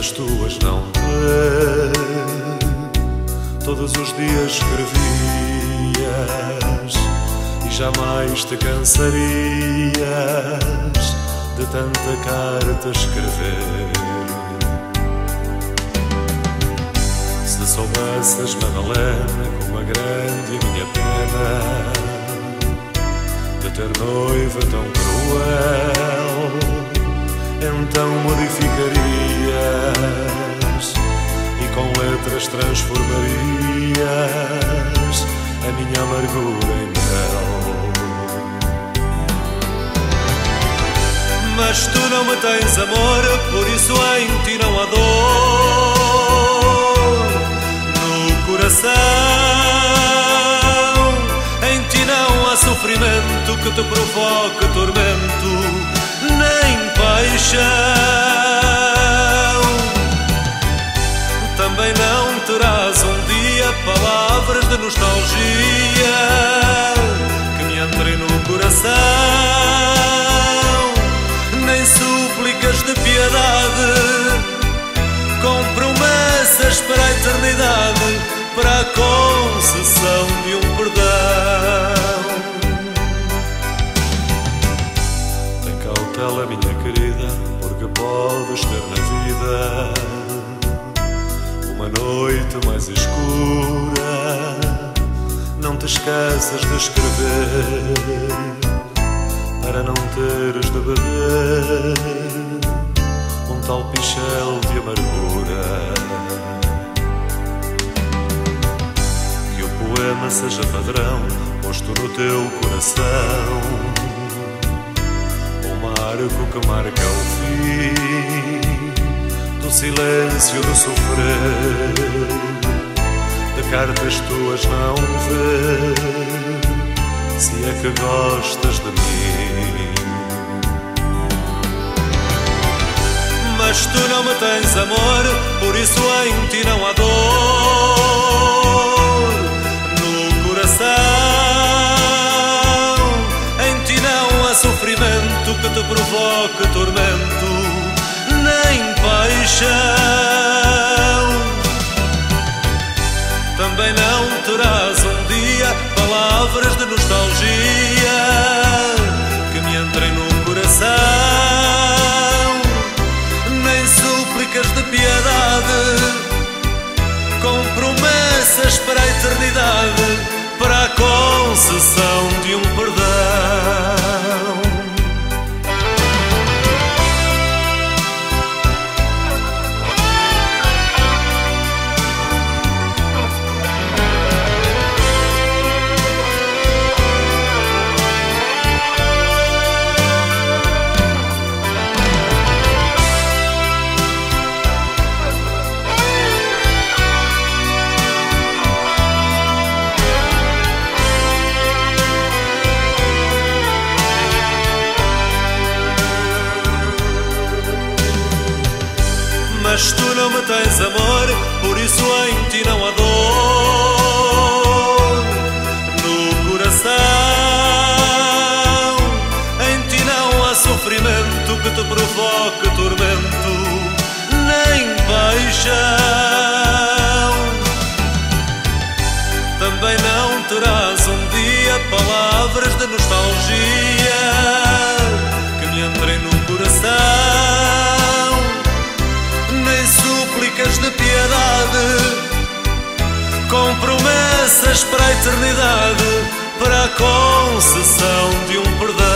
das tuas não ter. Todos os dias escrevias e jamais te cansarias de tanta carta escrever. Se soubesses, Madalena, como é grande a minha pena de ter noiva tão cruel, então modificarias e com letras transformarias a minha amargura em mel. Mas tu não me tens amor, por isso em ti não há dor no coração. Em ti não há sofrimento que te provoque tormento, nem paixão. Também não terás um dia palavras de nostalgia que me entrem no coração, nem súplicas de piedade com promessas para a eternidade, para a concessão de um perdão. Tem cautela, minha querida, porque podes ter na vida uma noite mais escura. Não te esqueças de escrever para não teres de beber um tal pichel de amargura. Que o poema seja padrão posto no teu coração, um marco que marca o fim do silêncio do sofrer, de cartas tuas não ver, se é que gostas de mim. Mas tu não me tens amor, por isso em ti não há dor no coração. Em ti não há sofrimento que te provoque tormento, nem paixão. Também não terás um dia palavras de nostalgia que me entrem no coração, nem súplicas de piedade com promessas para a eternidade, para a concessão de um perdão. Mas tu não me tens amor, por isso em ti não há dor no coração. Em ti não há sofrimento que te provoque tormento, nem paixão. Também não terás um dia palavras de nostalgia que me entrem no coração, nem súplicas de piedade com promessas para a eternidade, para a concessão de um perdão.